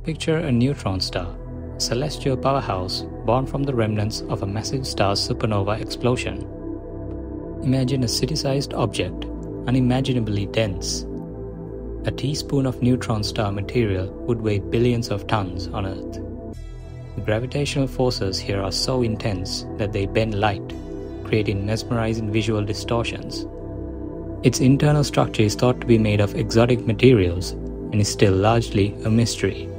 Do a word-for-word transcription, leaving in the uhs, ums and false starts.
Picture a neutron star, a celestial powerhouse born from the remnants of a massive star's supernova explosion. Imagine a city-sized object, unimaginably dense. A teaspoon of neutron star material would weigh billions of tons on Earth. The gravitational forces here are so intense that they bend light, creating mesmerizing visual distortions. Its internal structure is thought to be made of exotic materials and is still largely a mystery.